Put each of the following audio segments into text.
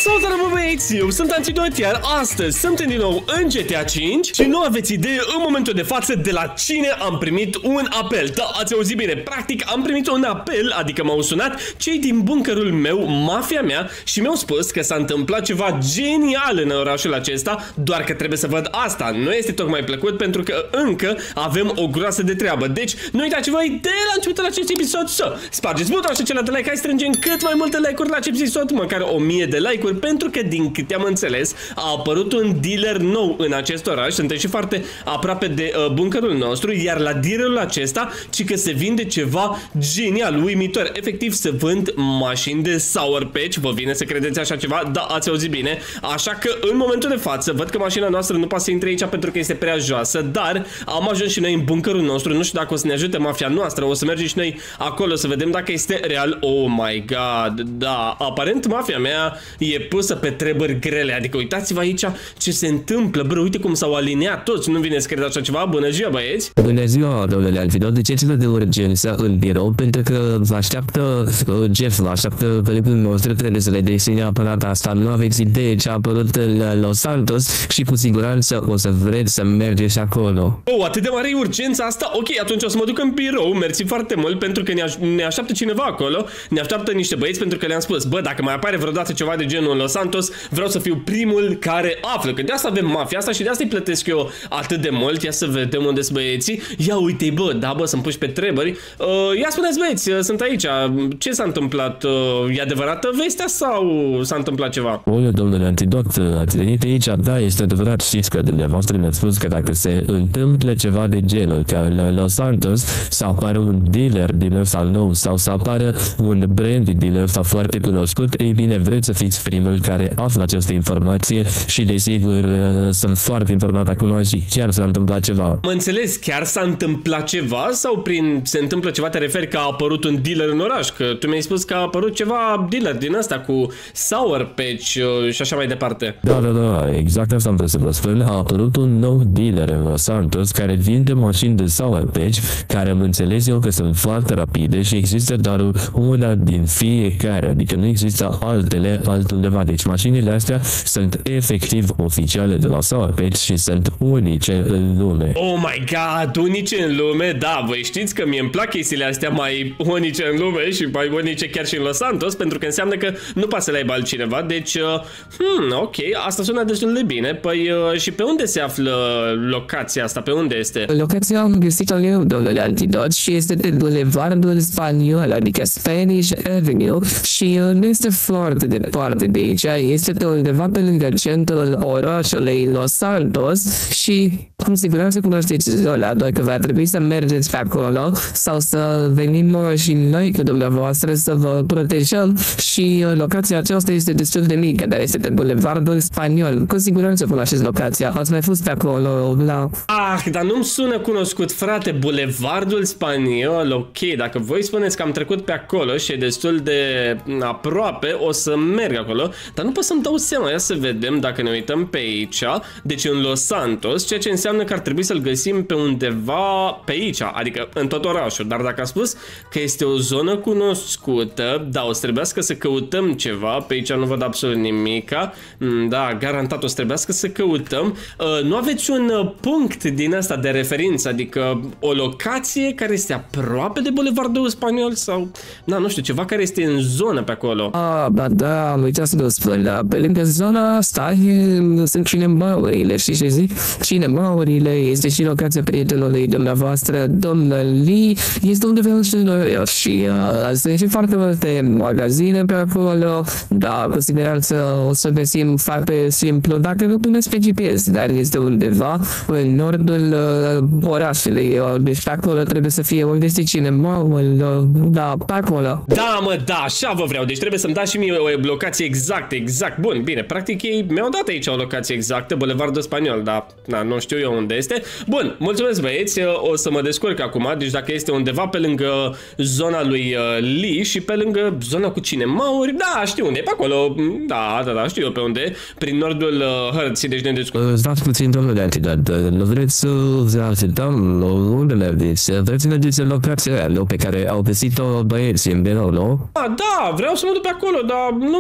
Salutare bă băieți, eu sunt Antidot, iar astăzi suntem din nou în GTA 5 și nu aveți idee în momentul de față de la cine am primit un apel. Da, ați auzit bine, practic am primit un apel, adică m-au sunat cei din bunkerul meu, mafia mea, și mi-au spus că s-a întâmplat ceva genial în orașul acesta, doar că trebuie să văd asta. Nu este tocmai plăcut pentru că încă avem o groasă de treabă. Deci, nu uitați voi de la începutul acestui episod să spargeți butonul acela de like, hai strângem cât mai multe like-uri la acest episod, măcar 1000 de like-uri, pentru că din câte am înțeles a apărut un dealer nou în acest oraș. Suntem și foarte aproape de bunkerul nostru, iar la dealerul acesta ci că se vinde ceva genial, uimitor. Efectiv se vând mașini de Sour Patch. Vă vine să credeți așa ceva? Da, ați auzit bine. Așa că în momentul de față văd că mașina noastră nu poate să intre aici pentru că este prea joasă, dar am ajuns și noi în bunkerul nostru. Nu știu dacă o să ne ajute mafia noastră, o să mergem și noi acolo să vedem dacă este real. Oh my god, da, aparent mafia mea e pusă pe treburi grele, adică uitați-vă aici ce se întâmplă, bro, uite cum s-au aliniat toți, nu vine să cred așa ceva. Bună ziua, băieți! Bună ziua, domnule Antidot, duceți-vă de urgență în birou, pentru că vă așteaptă Jeff, vă așteaptă colegul nostru, trebuie să le desine aparata asta. Nu aveți idee ce a apărut în Los Santos și cu siguranță o să vreți să mergeți acolo. Oh, atât de mare e urgența asta? Ok, atunci o să mă duc în birou, mersi foarte mult, pentru că ne așteaptă cineva acolo, ne așteaptă niște băieți, pentru că le-am spus, bă, dacă mai apare vreodată ceva de genul în Los Santos, vreau să fiu primul care află, că de asta avem mafia asta și de asta îi plătesc eu atât de mult. Ia să vedem unde sunt băieții. Ia uite-i, bă, da, bă, să-mi puși pe treburi. Ia spuneți, băieți, sunt aici. Ce s-a întâmplat? E adevărată vestea sau s-a întâmplat ceva? Bună, domnule Antidot, ați venit aici, da, este adevărat, știți că dumneavoastră ne-ați spus că dacă se întâmplă ceva de genul, ca în Los Santos, să apară un dealer din ăsta nou sau să apară un brand din ăsta foarte cunoscut, ei bine, vreți să fiți primul care află această informație și desigur sunt foarte informat acum și chiar s-a întâmplat ceva. Mă înțeles, chiar s-a întâmplat ceva sau prin se întâmplă ceva te referi că a apărut un dealer în oraș? Că tu mi-ai spus că a apărut ceva dealer din asta cu Sour Patch și așa mai departe. Da, exact asta am vrut să vă spun. A apărut un nou dealer în Los Santos care vinde mașini de Sour Patch, care am înțeles eu că sunt foarte rapide și există doar una din fiecare, adică nu există altele altundeva. Deci mașinile astea sunt efectiv oficiale de la Sour Patch și sunt unice în lume. Oh my god, unice în lume? Da, voi știți că mie îmi plac chestiile astea mai unice în lume și mai unice chiar și în Los Santos, pentru că înseamnă că nu poate să le aibă altcineva. Deci, ok, asta sună destul de bine. Păi, și pe unde se află locația asta? Pe unde este? Locația am găsit-o eu, domnule Antidot, și este de Bulevardul Spaniol, adică Spanish Avenue, și nu este foarte departe de aici. Este de undeva pe lângă centrul orașului Los Santos și cu siguranță cunoașteți zona, doar că va trebui să mergeți pe acolo sau să venim și noi cu dumneavoastră să vă protejăm și locația aceasta este destul de mică, dar este de Bulevardul Spaniol. Cu siguranță cunoașteți locația, ați mai fost pe acolo la... Ah, dar nu-mi sună cunoscut, frate, Bulevardul Spaniol, ok, dacă voi spuneți că am trecut pe acolo și e destul de aproape, o să merg acolo, dar nu pot să-mi dau seama. Ia să vedem dacă ne uităm pe aici, deci în Los Santos, ceea ce înseamnă că ar trebui să-l găsim pe undeva pe aici, adică în tot orașul, dar dacă a spus că este o zonă cunoscută, da, o să trebuiască să căutăm ceva, pe aici nu văd absolut nimica, da, garantat o să trebuiască să căutăm. Nu aveți un punct din asta de referință, adică o locație care este aproape de Bulevardul Spaniol sau, da, nu știu, ceva care este în zonă pe acolo? Da, am uitat să vă spun, da, pe lângă zona asta sunt cinemaurile, știi ce zic? Cinemaurile, este și locația prietenului dumneavoastră, domnul Lee, este undeva în Șenoriu și sunt și foarte multe magazine pe acolo, da, cu siguranță o să găsim foarte simplu, dacă nu puneți pe GPS, dar este undeva în nordul orașului, deci pe acolo trebuie să fie unde este cinemaul, da, pe acolo. Da, mă, da, așa vă vreau, deci trebuie să-mi dați și mie o locație exact, bun, bine, practic ei mi-au dat aici o locație exactă, Bulevardul Spaniol, dar na, nu știu eu unde este. Bun, mulțumesc băieți, o să mă descurc acum, deci dacă este undeva pe lângă zona lui Lee și pe lângă zona cu cinemauri, da, știu unde e, pe acolo, da, știu eu pe unde, prin nordul hărții, deci ne descurc. Stați puțin, domnule Antidot, nu vreți să vă așteptăm unde mergeți? Vreți să mergeți în locația pe care au găsit-o băieții în birou, nu? Da, vreau să mă duc pe acolo, dar nu mă duc cu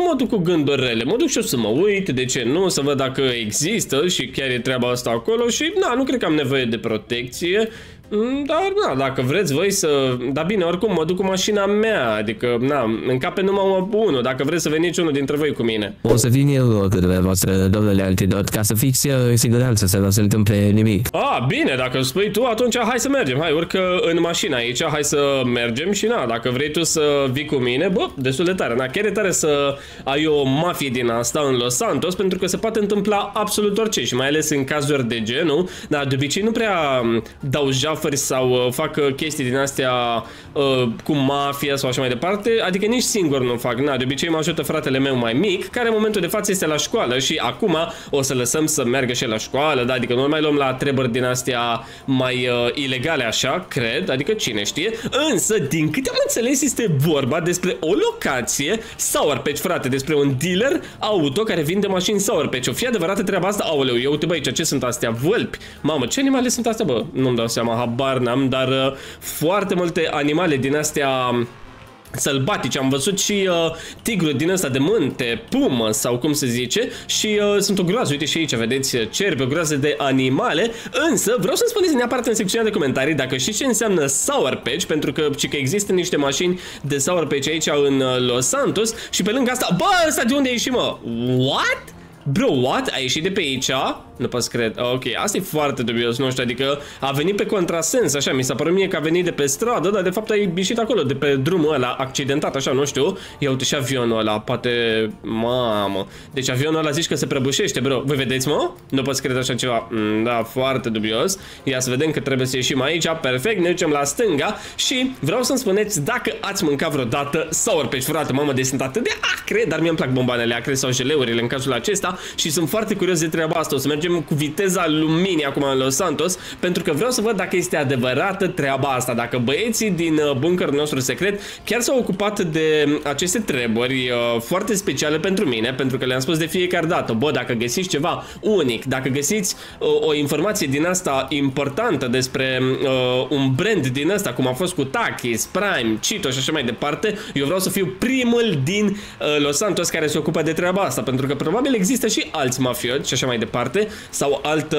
gânduri rele. Mă duc și eu să mă uit, de ce nu, să văd dacă există și chiar e treaba asta acolo și na, nu cred că am nevoie de protecție. Dar, na, dacă vreți voi să... Dar bine, oricum mă duc cu mașina mea, adică, na, încape numai unul, dacă vreți să veniți unul dintre voi cu mine. O să vin eu câteva voastre, domnule Antidot, ca să fiți în siguranță, să nu se întâmple nimic. Bine, dacă spui tu, atunci hai să mergem, hai, urcă în mașină aici, hai să mergem și na, dacă vrei tu să vii cu mine, bă, destul de tare, na, chiar e tare să ai o mafie din asta în Los Santos, pentru că se poate întâmpla absolut orice și mai ales în cazuri de genul, dar de obicei nu prea dau jaf sau fac chestii din astea cu mafia sau așa mai departe, adică nici singur nu fac, na, de obicei mă ajută fratele meu mai mic, care în momentul de față este la școală și acum o să lăsăm să meargă și la școală, da, adică nu mai luăm la treburi din astea mai ilegale așa, cred, adică cine știe, însă din câte am înțeles este vorba despre o locație Sour Patch, frate, despre un dealer auto care vinde mașini Sour Patch, o fi adevărată treaba asta, aoleu, eu uite bă aici, ce sunt astea, vălpi, mamă, ce animale sunt astea, bă, nu-mi dau seama, habar n-am, dar foarte multe animale din astea sălbatice. Am văzut și tigru din ăsta de munte, pumă sau cum se zice și sunt o groază, uite și aici, vedeți, cerbi, o groază de animale, însă vreau să-mi spuneți neapărat în secțiunea de comentarii dacă știți ce înseamnă Sour Patch, pentru că există niște mașini de Sour Patch aici în Los Santos și pe lângă asta, bă, ăsta de unde a ieșit, mă? What? Bro, what? A ieșit de pe aici? Nu pot să cred. Ok, asta e foarte dubios, nu știu, adică a venit pe contrasens, așa, mi s-a părut mie că a venit de pe stradă, dar de fapt a ieșit acolo, de pe drumul ăla, accidentat, așa, nu știu. Ia uite și avionul ăla, poate... Mamă. Deci avionul ăla zici că se prăbușește, bro. Voi vedeți, mă? Nu pot să cred așa ceva. Da, foarte dubios. Ia să vedem că trebuie să ieșim aici, perfect, ne ducem la stânga și vreau să-mi spuneți dacă ați mâncat vreodată Sour Patch, frate, mamă, deci sunt atât de acre, dar mie-mi plac bombanele acre sau geleurile în cazul acesta și sunt foarte curios de treaba asta. O să mergem cu viteza luminii acum în Los Santos, pentru că vreau să văd dacă este adevărată treaba asta, dacă băieții din bunkerul nostru secret chiar s-au ocupat de aceste treburi foarte speciale pentru mine, pentru că le-am spus de fiecare dată, bă, dacă găsiți ceva unic, dacă găsiți o informație din asta importantă despre un brand din ăsta, cum a fost cu Takis, Prime, Cheeto și așa mai departe, eu vreau să fiu primul din Los Santos care se ocupă de treaba asta, pentru că probabil există și alți mafioți și așa mai departe, sau altă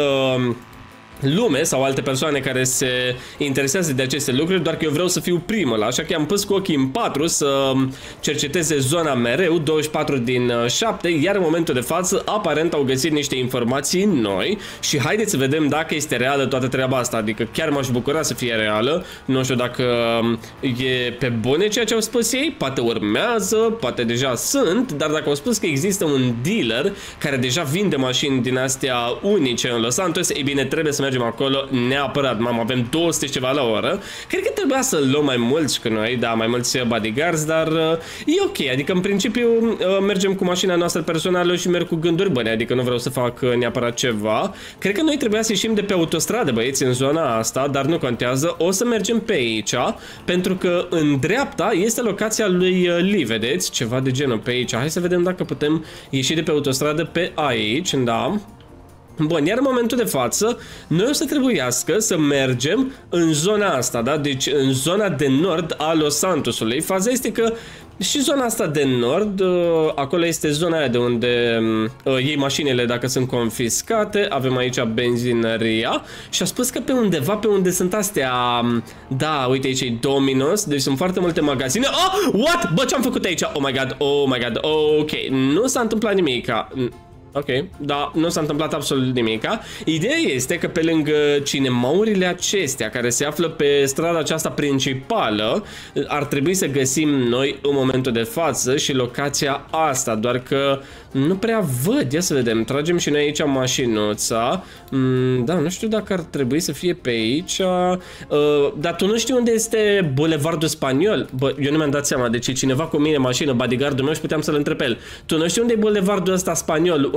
lume sau alte persoane care se interesează de aceste lucruri, doar că eu vreau să fiu primul, așa că am pus cu ochii în 4 să cerceteze zona mereu, 24 din 7, iar în momentul de față aparent au găsit niște informații noi și haideți să vedem dacă este reală toată treaba asta, adică chiar m-aș bucura să fie reală, nu știu dacă e pe bune ceea ce au spus ei, poate urmează, poate deja sunt, dar dacă au spus că există un dealer care deja vinde mașini din astea unice în Los Santos, ei bine, trebuie să mergem acolo neapărat. Mamă, avem 200 ceva la oră. Cred că trebuia să luăm mai mulți că noi, da, mai mulți bodyguards, dar e ok, adică în principiu mergem cu mașina noastră personală și merg cu gânduri bune, adică nu vreau să fac neapărat ceva. Cred că noi trebuia să ieșim de pe autostradă, băieți, în zona asta, dar nu contează, o să mergem pe aici, pentru că în dreapta este locația lui Lee, vedeți? Ceva de genul pe aici. Hai să vedem dacă putem ieși de pe autostradă pe aici, da. Bun, iar în momentul de față, noi o să trebuiască să mergem în zona asta, da? Deci în zona de nord a Los Santosului. Faza este că și zona asta de nord, acolo este zona aia de unde iei mașinile dacă sunt confiscate. Avem aici benzinăria și a spus că pe undeva, pe unde sunt astea, da, uite aici e Domino's, deci sunt foarte multe magazine. What? Bă, ce-am făcut aici? Oh my god, oh my god, ok, nu s-a întâmplat nimica. Ok, da, nu s-a întâmplat absolut nimica. Ideea este că pe lângă cinemaurile acestea care se află pe strada aceasta principală, ar trebui să găsim noi în momentul de față și locația asta, doar că nu prea văd. Ia să vedem, tragem și noi aici mașinuța. Da, nu știu dacă ar trebui să fie pe aici. Dar tu nu știi unde este Bulevardul Spaniol? Bă, eu nu mi-am dat seama, deci cineva cu mine mașină, bodyguardul meu, și puteam să-l întreb pe el. Tu nu știi unde e Bulevardul ăsta Spaniol,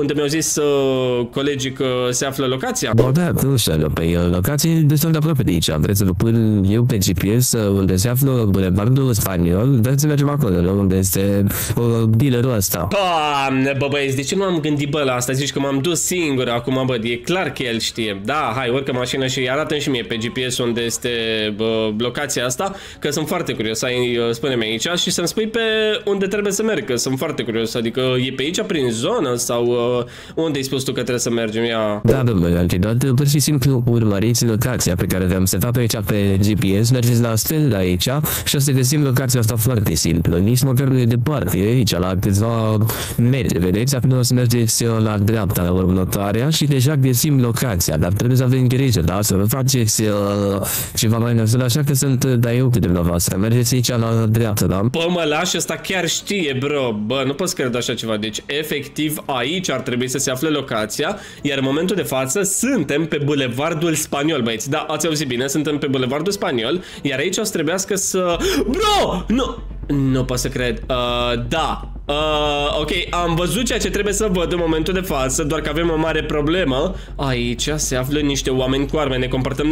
unde mi-au zis colegii că se află locația? Bă, da, nu știu, pe locație destul de aproape de aici. Vreți să vă pun eu pe GPS unde se află bulevardul spaniol? Vreți să mergem acolo, unde este dealerul ăsta. Doamne, bă, băieți, de ce nu am gândit, bă, la asta? Zici că m-am dus singur acum, bă, e clar că el știe. Da, hai, urcă mașina și arată-mi și mie pe GPS unde este locația asta, că sunt foarte curios. Ai, spune-mi aici și să-mi spui pe unde trebuie să merg, că sunt foarte curios. Adică e pe aici, prin zonă, sau unde ai spus tu că trebuie să mergem? Ia... Da, domnule Antidot, pur și simplu urmăriți locația pe care v-am setat aici pe GPS, mergeți la stânga aici și o să găsim locația asta foarte simplă, nici măcar nu e departe, e aici, la câțiva metri, vedeți? Acum o să mergeți la dreapta, la următoarea și deja găsim locația, dar trebuie să avem grijă, da? Să nu faceți ceva mai nasol, așa că sunt eu cu dumneavoastră, mergeți aici la dreapta, da? Bă, mă lași, ăsta chiar știe, bro. Bă, nu poți crede așa ceva. Deci, efectiv, aici ar trebui să se afle locația, iar în momentul de față suntem pe bulevardul spaniol, băieți. Da, ați auzit bine, suntem pe bulevardul spaniol, iar aici o să trebuiască să... Bro! Nu pot să cred. Da. Ok, am văzut ceea ce trebuie să văd în momentul de față, doar că avem o mare problemă. Aici se află niște oameni cu arme, ne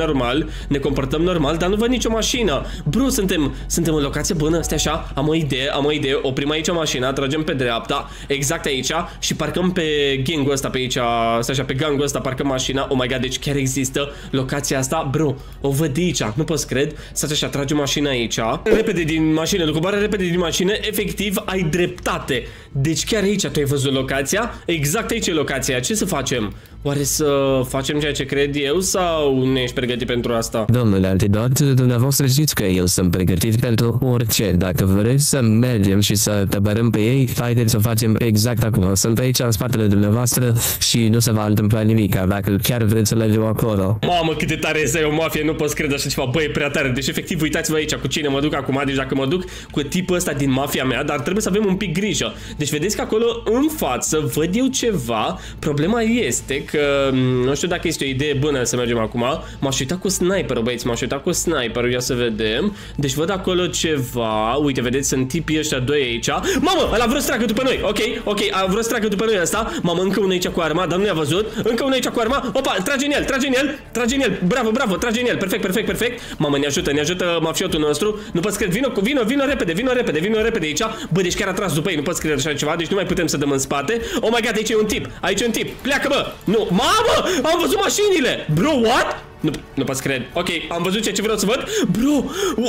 comportăm normal, dar nu văd nicio mașină. Bro, suntem în locație bună, stai așa, am o idee, oprim aici mașina, tragem pe dreapta, exact aici și parcăm pe gangul ăsta pe aici, stai așa, pe gangul ăsta parcăm mașina. Oh my god, deci chiar există locația asta, bro, o văd aici, nu pot să cred. Stai așa, tragem mașina aici, repede din mașină, coboară repede din mașină, efectiv, ai dreptate. Deci chiar aici tu ai văzut locația? Exact aici e locația. Ce să facem? Oare să facem ceea ce cred eu sau nu ești pregătit pentru asta? Domnule Antidot, dumneavoastră știți că eu sunt pregătit pentru orice. Dacă vreți să mergem și să tăbărăm pe ei, haideți să facem exact acum. Sunt aici în spatele dumneavoastră și nu se va întâmpla nimic, dacă chiar vreți să mergem acolo. Mamă, cât de tare este o mafie, nu poți crede așa ceva. Băi, e prea tare. Deci efectiv, uitați-vă aici cu cine mă duc acum. Deci dacă mă duc cu tipul ăsta din mafia mea, dar trebuie să avem un pic grijă. Deci vedeți că acolo în față văd eu ceva. Problema este că nu știu dacă este o idee bună să mergem acum. M-aș uita cu sniperul, băieți, m-aș uita cu sniperul, ia să vedem. Deci văd acolo ceva. Uite, vedeți, sunt tipii ăștia doi aici. Mamă, ăla vreau să tragă după noi. Ok, vreau să tragă după noi ăsta. Mamă, încă unul aici cu arma, dar nu i-a văzut. Încă unul aici cu arma. Opa, trage în el. Bravo, trage în el. Perfect. Mamă, ne ajută mafiotul nostru. Nu poți crede, vino repede aici. Bă, deci chiar a tras după ei, nu poți crede așa ceva, deci nu mai putem să dăm în spate. Oh my god, aici e un tip. Pleacă, bă. Nu, mamă, am văzut mașinile. Bro, what? Nu poți cred. Ok, am văzut ce vreau să văd. Bro,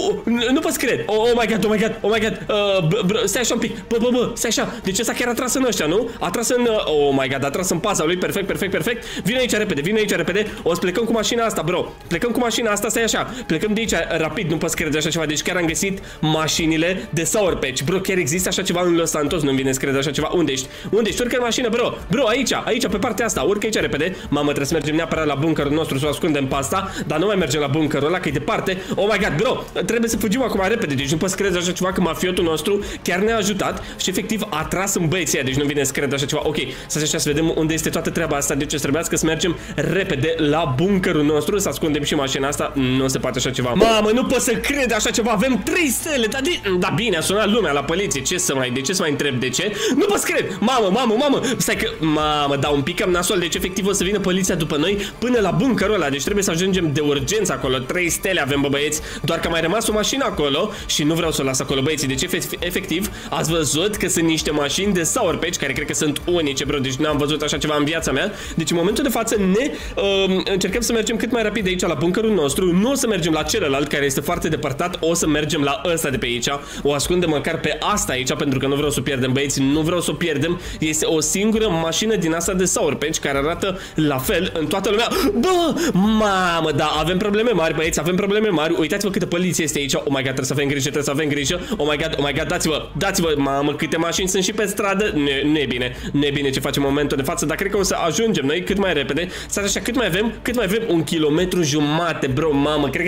nu poți cred. Oh my god. Bro, stai așa un pic. Bă, stai așa. Deci ăsta chiar a tras în ăștia, nu? A tras în... Oh my god, a tras în paza lui. Perfect. Vine aici repede. O să plecăm cu mașina asta, bro. Stai așa. Plecăm de aici rapid, nu poți crede așa ceva. Deci chiar am găsit mașinile de Sour Patch. Bro, chiar există așa ceva în Los Santos. Nu-mi vine să crede așa ceva. Unde ești? Urcă în mașină, bro. Bro, aici, pe partea asta. Urcă aici repede. Mamă, trebuie să mergem neapărat la bunkerul nostru să o ascundem pe asta, dar nu mai mergem la bunkerul ăla, că e departe. Oh my god, bro, trebuie să fugim acum repede. Deci nu poți crede așa ceva, că mafiotul nostru chiar ne-a ajutat și efectiv a tras în băieții ăia. Deci nu vine să cred așa ceva. Ok, să vedem unde este toată treaba asta. Deci trebuiască să mergem repede la bunkerul nostru, să ascundem și mașina asta. Nu se poate așa ceva. Mamă, nu pot să cred așa ceva. Avem 3 stele. Da bine, a sunat lumea la poliție. De ce să mai întreb de ce? Nu pot să cred. Mamă. Stai că, mamă, da, un pic cam nasol. Deci efectiv o să vină poliția după noi până la bunkerul ăla. Deci trebuie să ajungem de urgență acolo. 3 stele avem, bă, băieți. Doar că a mai rămas o mașină acolo și nu vreau să o las acolo, băieții. Deci efectiv ați văzut că sunt niște mașini de Sour Patch, care cred că sunt unice, bro. Deci n-am văzut așa ceva în viața mea. Deci în momentul de față încercăm să mergem cât mai rapid de aici la bunkerul nostru. Nu o să mergem la celălalt, care este foarte depărtat. O să mergem la ăsta de pe aici. O ascundem măcar pe asta aici, pentru că nu vreau să o pierdem, băieți. Nu vreau să o pierdem. Este o singură mașină din asta de Sour Patch care arată la fel în toată lumea. Bă, mamă, da, avem probleme mari, băieți, avem probleme mari. Uitați-vă câtă poliție este aici. Oh my god, trebuie să avem grijă, Oh my god, dați-vă, mamă, câte mașini sunt și pe stradă. Nu e bine ce facem în momentul de față, dar cred că o să ajungem noi cât mai repede. Să așa, cât mai avem? 1,5 km, bro, mamă, cred că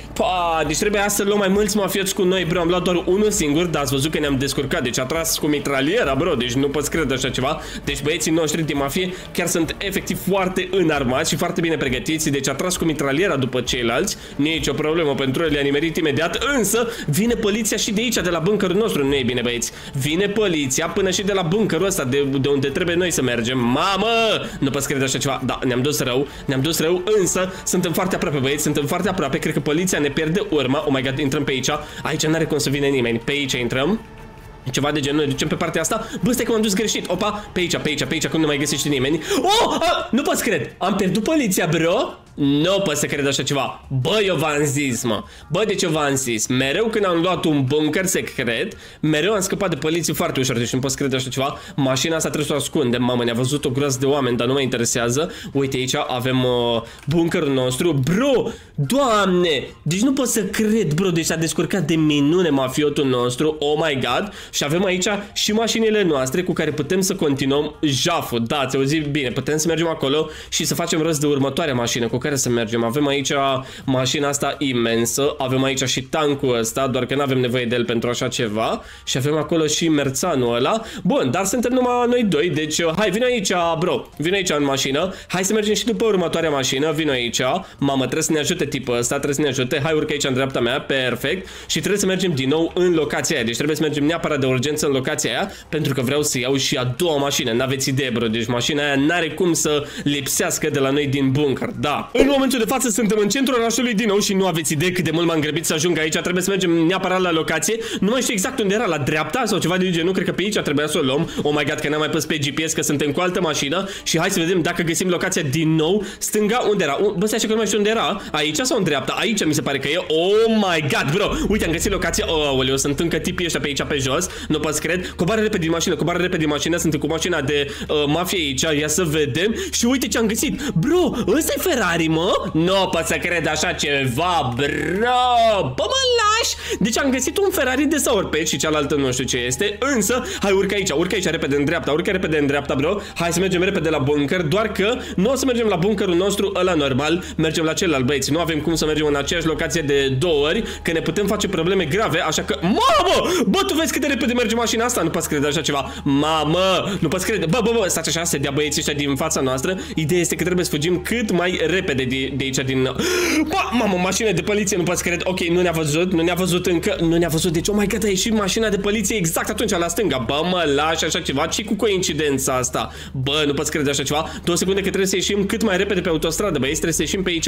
Pa, deci trebuia să luăm mai mulți mafioți cu noi, bro. Am luat doar unul singur, dar ați văzut că ne-am descurcat. Deci a tras cu mitraliera, bro. Deci nu poți crede așa ceva. Deci băieții noștri din mafie chiar sunt efectiv foarte înarmați și foarte bine pregătiți. Deci a tras cu mitraliera după ceilalți. Nu e nicio problemă pentru el, le-a nimerit imediat. Însă vine poliția și de aici, de la bunkerul nostru. Nu e bine, băieți. Vine poliția până și de la bunkerul ăsta, de unde trebuie noi să mergem. Mamă! Nu poți crede așa ceva. Da, ne-am dus rău, însă suntem foarte aproape, băieți. Suntem foarte aproape. Cred că poliția ne pierde urma. Oh my god, intrăm pe aici. Aici n-are cum să vină nimeni. Pe aici intrăm. Ceva de genul, ne ducem pe partea asta. Bă, stai că m-am dus greșit. Opa, pe aici, cum nu mai găsește nimeni. Oh, nu pot să cred. Am pierdut poliția, bro. Nu pot să cred așa ceva. Bă, eu v-am zis, mă. Bă, deci eu v-am zis. Mereu când am luat un bunker secret, mereu am scăpat de poliție foarte ușor. Deci nu pot să cred așa ceva. Mașina asta trebuie să o ascundem. Mamă, ne-a văzut o groază de oameni, dar nu mă interesează. Uite, aici avem bunkerul nostru. Bro, doamne. Deci nu pot să cred, bro. Deci s-a descurcat de minune mafiotul nostru. Oh my god. Și avem aici și mașinile noastre cu care putem să continuăm jaful. Da, ați auzit bine. Putem să mergem acolo și să facem rost de următoarea mașină cu care să mergem. Avem aici mașina asta imensă, avem aici și tancul ăsta, doar că nu avem nevoie de el pentru așa ceva. Și avem acolo și merțanul ăla. Bun, dar suntem numai noi doi, deci hai, vino aici, bro. Vino aici în mașină. Hai să mergem și după următoarea mașină. Vino aici. Mamă, trebuie să ne ajute tipul ăsta, trebuie să ne ajute. Hai, urcă aici în dreapta mea, perfect. Și trebuie să mergem din nou în locația aia. Deci trebuie să mergem neapărat de urgență în locația aia, pentru că vreau să iau și a doua mașină. N-aveți idee, bro. Deci mașina aia n-are cum să lipsească de la noi din bunker. Da. În momentul de față suntem în centrul orașului din nou și nu aveți idee cât de mult m-am grăbit să ajung aici. Trebuie să mergem neapărat la locație. Nu mai știu exact unde era, la dreapta sau ceva de genul. Cred că pe aici trebuia să o luăm. Oh my god, că n-am mai pus pe GPS, că suntem cu altă mașină. Și hai să vedem dacă găsim locația din nou. Stânga, unde era? Bă, stai că nu mai știu unde era. Aici sau în dreapta? Aici mi se pare că e. Oh my god, bro. Uite, am găsit locația. Oh, sunt încă tipii ăștia pe aici pe jos. Nu pot să cred. Coboară repede din mașină, coboară repede din mașină. Suntem cu mașina de mafie aici. Ia să vedem. Și uite ce am găsit. Bro, ăsta e Ferrari, mă? Nu pot să cred așa ceva, bro. Bă, mă lași. Deci am găsit un Ferrari de Sour Patch și cealaltă nu știu ce este. Însă, hai, urcă aici repede în dreapta. Urcă repede în dreapta, bro. Hai să mergem repede la bunker. Doar că nu o să mergem la bunkerul nostru ăla normal. Mergem la celălalt, băieți. Nu avem cum să mergem în aceeași locație de 2 ori, că ne putem face probleme grave. Așa că, mamă! Bă, tu vezi cât de repede merge mașina asta? Nu poți crede așa ceva. Mamă! Nu poți crede. Bă, stați așa, se dea băieții ăștia din fața noastră. Ideea este că trebuie să fugim cât mai repede de aici din... Mamă, mașină de poliție, nu poți crede. Ok, nu ne-a văzut încă. Nu ne-a văzut, deci, oh my god, a ieșit mașina de poliție exact atunci la stânga. Bă, mă lași așa ceva. Ce cu coincidența asta? Bă, nu poți crede așa ceva. 2 secunde că trebuie să ieșim cât mai repede pe autostradă, băieți. Trebuie să ieșim pe aici.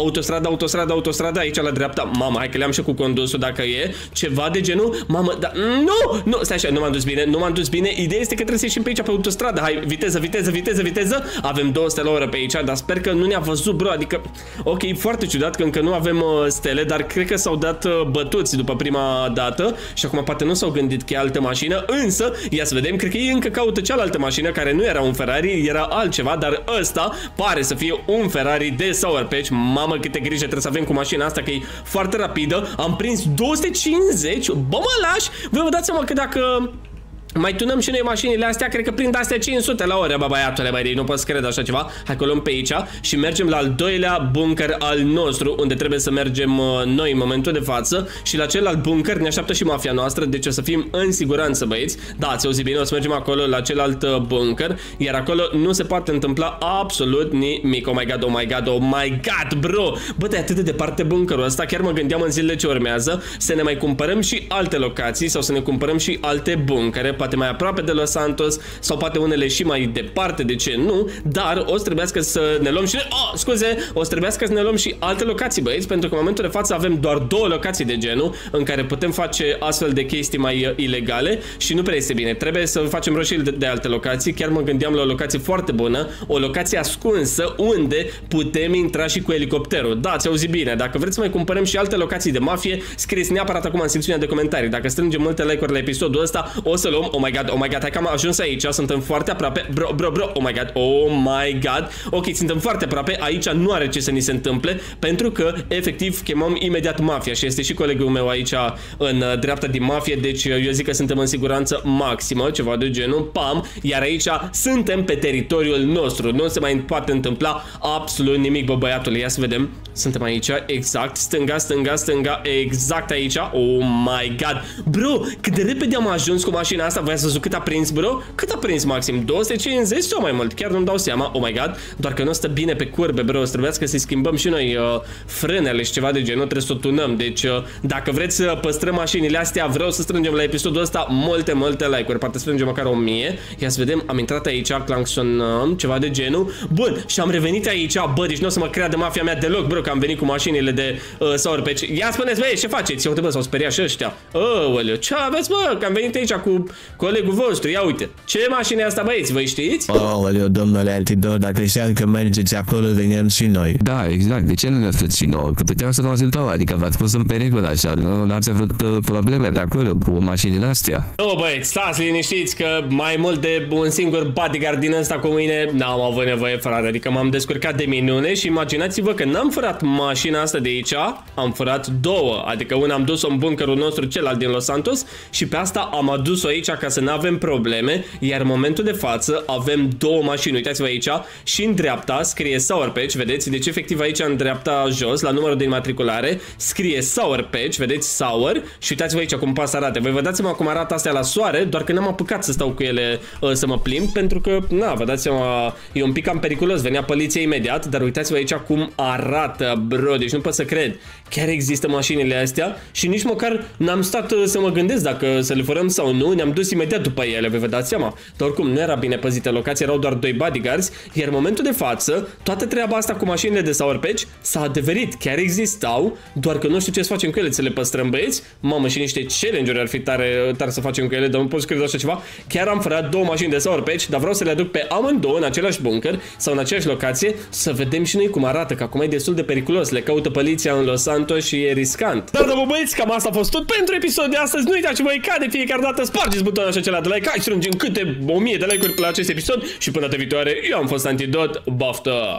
Autostradă, aici la dreapta. Mamă, hai că le-am și cu condusul dacă e ceva de genul. Mamă, da, nu, stai așa, nu m-am dus bine. Ideea este că trebuie să ieșim pe aici pe autostradă. Hai, viteză. Avem 200 la oră pe aici, dar sper că nu ne-a văzut, bro. Adică, ok, foarte ciudat că încă nu avem stele, dar cred că s-au dat bătuți după prima dată și acum poate nu s-au gândit că e altă mașină, însă, ia să vedem, cred că ei încă caută cealaltă mașină care nu era un Ferrari, era altceva, dar ăsta pare să fie un Ferrari de Sour Patch. Mamă, câte grijă trebuie să avem cu mașina asta, că e foarte rapidă. Am prins 250, bă, mă lași. Voi vă dați seama că dacă mai tunăm și noi mașinile astea, cred că prind astea 500 la oră, bă, băiatule, băi, nu pot să cred așa ceva. Hai că luăm pe aici și mergem la al doilea bunker al nostru, unde trebuie să mergem noi în momentul de față. Și la celălalt bunker ne așteaptă și mafia noastră, deci o să fim în siguranță, băieți. Da, ați auzit bine, o să mergem acolo la celălalt bunker, iar acolo nu se poate întâmpla absolut nimic. Oh my god, bro. Bă, e atât de departe bunkerul ăsta, chiar mă gândeam în zilele ce urmează să ne mai cumpărăm și alte locații sau să ne cumpărăm și alte bunkere, poate mai aproape de Los Santos sau poate unele și mai departe, de ce nu, dar o să trebuiască să ne luăm și o să trebuiască să ne luăm și alte locații, băieți, pentru că în momentul de față avem doar 2 locații de genul în care putem face astfel de chestii mai ilegale și nu prea este bine. Trebuie să facem roșii de alte locații. Chiar mă gândeam la o locație foarte bună, o locație ascunsă unde putem intra și cu elicopterul. Da, ați auzit bine. Dacă vreți să mai cumpărăm și alte locații de mafie, scrieți neapărat acum în secțiunea de comentarii. Dacă strângem multe like-uri la episodul ăsta, o să luăm oh my god, oh my god, hai că am ajuns aici, suntem foarte aproape, bro, oh my god, ok, suntem foarte aproape, aici nu are ce să ni se întâmple, pentru că, efectiv, chemăm imediat mafia și este și colegul meu aici în dreapta din mafie, deci eu zic că suntem în siguranță maximă, ceva de genul, pam, iar aici suntem pe teritoriul nostru, nu se mai poate întâmpla absolut nimic, bă, băiatule, ia să vedem, suntem aici, exact, stânga, exact aici, oh my god, bro, cât de repede am ajuns cu mașina asta, voi ați văzut cât a prins, bro? Cât a prins maxim? 250 sau mai mult? Chiar nu-mi dau seama, oh my god, doar că nu stă bine pe curbe, bro, trebuiască să-i schimbăm și noi frânele și ceva de genul, trebuie să o tunăm, deci dacă vreți să păstrăm mașinile astea, vreau să strângem la episodul ăsta multe like-uri, poate strângem măcar 1000, ia să vedem, am intrat aici, claxonăm, ceva de genul, bun, și am revenit aici, bă, deci nu o să mă creadă mafia mea deloc, bro, că am venit cu mașinile de Sour Patch. Ia spuneți, băi, ce faceți? Uite, bă, s-au speriat și ăștia. Aoleu, ce aveți, bă, că am venit aici cu colegul vostru, ia uite. Ce mașină e asta, băieți, voi știți? Aoleu, domnule Altidor, dacă știam că mergeți acolo, venim și noi. Da, exact, de ce nu ne faceți și nouă? Că puteam să vă ajutăm, adică v-ați pus în pericol așa, nu ați avut probleme de acolo cu mașinile astea. Nu, băieți, stați liniștiți că mai mult de un singur bodyguard din ăsta cu mine n-am avut nevoie, frate, adică m-am descurcat de minune și imaginați-vă că n-am furat mașina asta de aici, am furat două, adică una am dus-o în bunkerul nostru, celălalt din Los Santos, și pe asta am adus-o aici ca să nu avem probleme, iar în momentul de față avem două mașini, uitați-vă aici, și în dreapta scrie Sour Patch, vedeți, deci efectiv aici în dreapta jos, la numărul de înmatriculare, scrie Sour Patch, vedeți, Sour, și uitați-vă aici cum pas arată, voi vă dați seama cum arată astea la soare, doar că n-am apucat să stau cu ele să mă plimb, pentru că, na, vă dați seama, e un pic cam periculos, venea poliția imediat, dar uitați-vă aici cum arată, bro, deci nu pot să cred, chiar există mașinile astea și nici măcar n-am stat să mă gândesc dacă să le furăm sau nu, ne-am dus imediat după ele, vă dați seama, dar oricum nu era bine păzită locația, erau doar 2 bodyguards, iar în momentul de față, toată treaba asta cu mașinile de Sour Patch s-a adeverit, chiar existau, doar că nu știu ce să facem cu ele, să le păstrăm, băieți, mamă, și niște challenge-uri ar fi tare să facem cu ele, dar nu pot să cred așa ceva, chiar am furat 2 mașini de Sour Patch, dar vreau să le aduc pe amândouă în același bunker sau în aceeași locație, să vedem și noi cum arată, că acum e destul de periculos, le caută poliția în Los Santos și e riscant. Dar, bă, băieți, cam asta a fost tot pentru episodul de astăzi. Nu uitați, voi, ca de fiecare dată, spargeți butonul așa acela de like, hai strângem câte 1000 de like-uri la acest episod și până data viitoare, eu am fost Antidot, baftă!